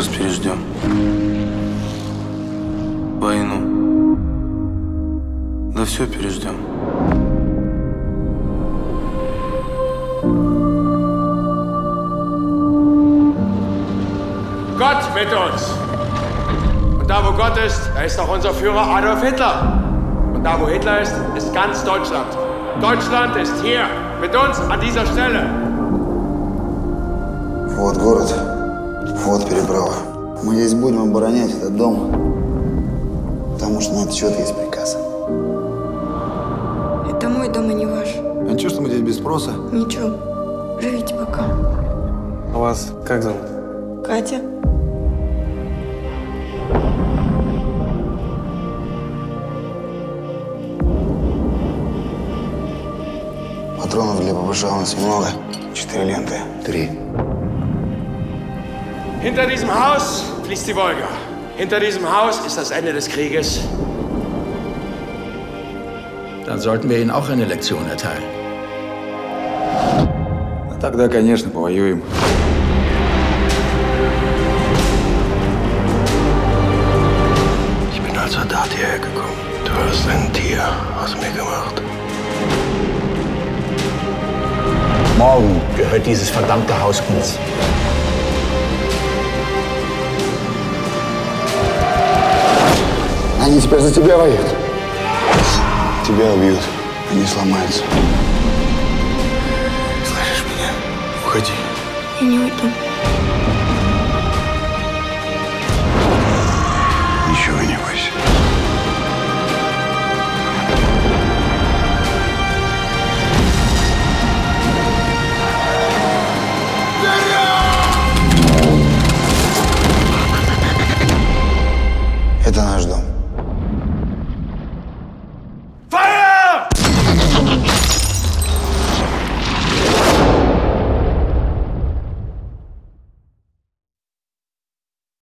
ужас переждем. Войну. Да все переждем. Gott mit uns. Und da, wo Gott ist, da ist auch unser Führer Adolf Hitler. Und da, wo Hitler ist, ist ganz Deutschland. Deutschland ist hier, mit uns an dieser Stelle. Вот город, вот переправа. Мы здесь будем оборонять этот дом, потому что на этот счет есть приказ. Это мой дом, а не ваш. А ничего, что мы здесь без спроса? Ничего. Живите пока. А вас как зовут? Катя. Патронов для ППШ у нас много. 4 ленты. 3. Hinter diesem Haus fließt die Wolga. Hinter diesem Haus ist das Ende des Krieges. Dann sollten wir Ihnen auch eine Lektion erteilen. Тогда, конечно, повоюем. Ich bin als Soldat hierher gekommen. Du hast ein Tier aus mir gemacht. Morgen gehört dieses verdammte Haus uns. Они теперь за тебя воюют. Тебя убьют, они сломаются. Слышишь меня? Уходи. Я не уйду.